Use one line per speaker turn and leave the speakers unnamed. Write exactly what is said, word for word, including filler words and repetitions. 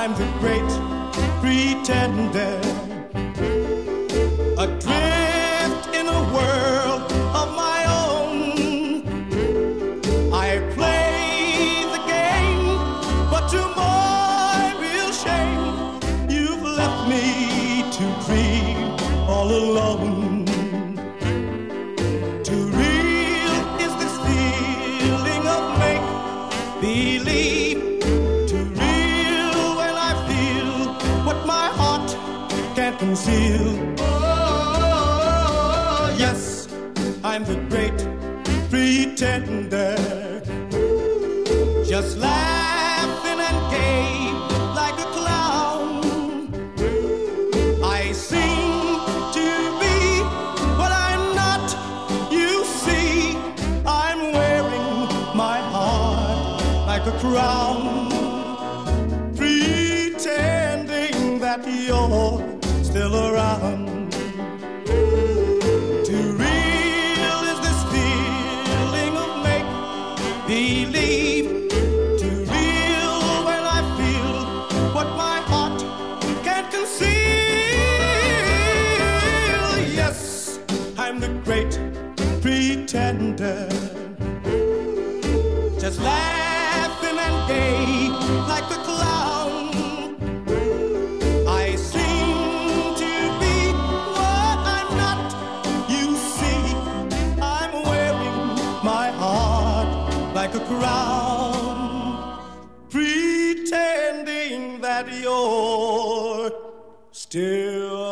I'm the great pretender, adrift in a world of my own. I play the game, but to my real shame, you've left me to dream all alone. Too real is this feeling of make-believe. Too real when I feel what my heart can't conceal. Oh, yes, I'm the great pretender, just laughing and gay like a clown. I seem to be what I'm not. You see, I'm wearing my heart like a crown, pretending that you're still around. Too real is this feeling of make-believe. Too real when I feel what my heart can't conceal. Yes, I'm the great pretender, just laughing and gay like a clown. I seem to be what I'm not. You see, I'm wearing my heart like a crown, pretending that you're still